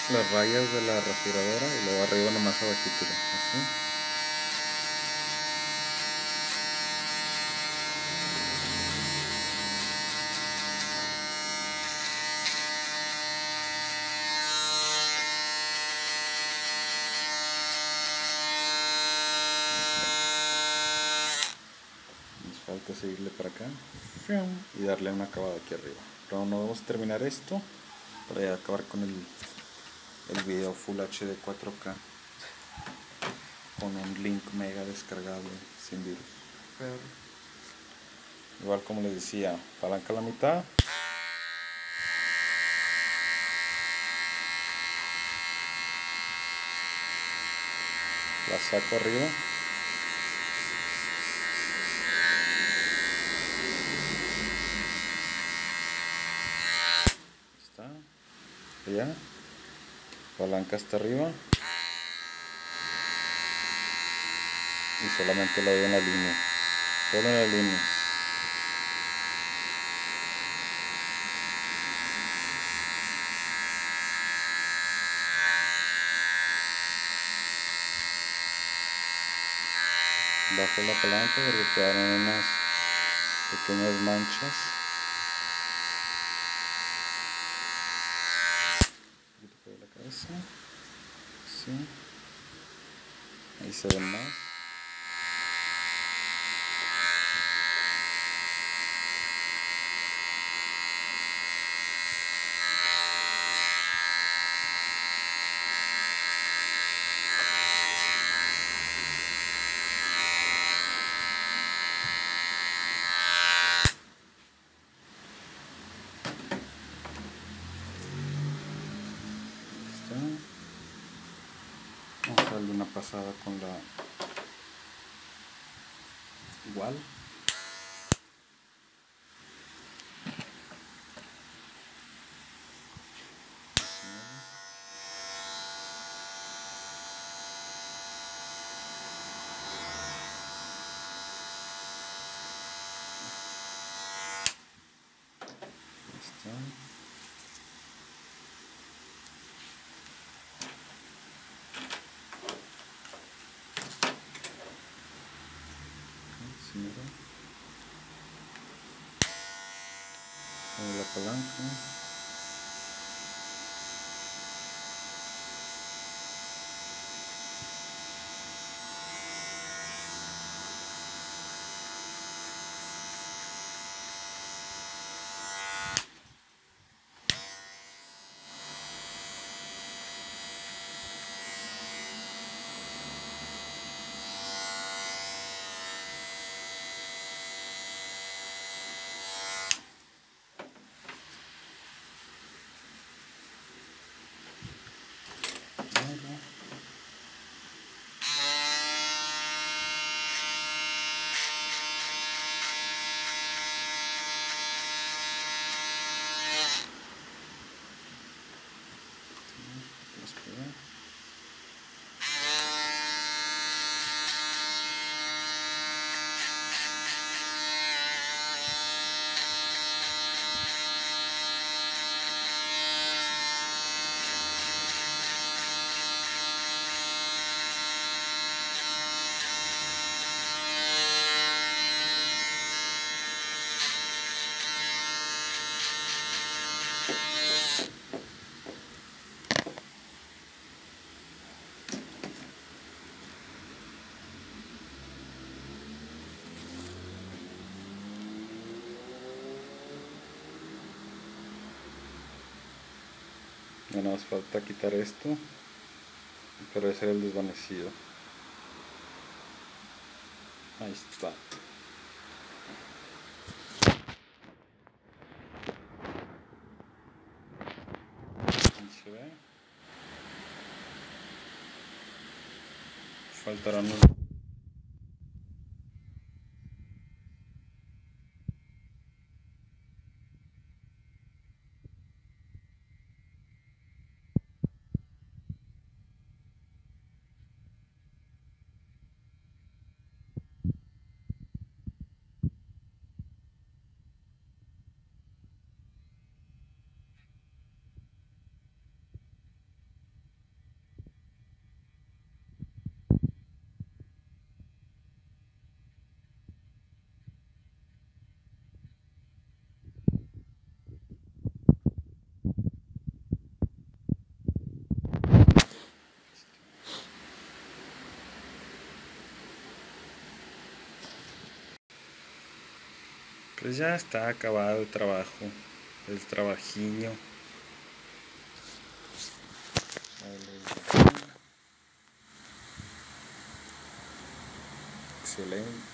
las rayas de la rasuradora y luego arriba nomás abajito, así. Nos falta seguirle para acá y darle un acabado aquí arriba. Pero no vamos a terminar esto para ya acabar con el video Full HD 4K con un link mega descargable sin virus. Pero igual como les decía, palanca a la mitad. La saco arriba. Está. Allá. Palanca hasta arriba. Y solamente la doy en la línea. Solo en la línea. Bajo la palanca porque quedaron unas pequeñas manchas. Un poquito de la cabeza. Sí. Ahí se ven más. Vamos a darle una pasada con la igual. Con la palanca. Ya nos falta quitar esto, pero ese era el desvanecido. Ahí está. Ahí se ve. Faltarán unos Pues ya está acabado el trabajo, el trabajillo. Excelente.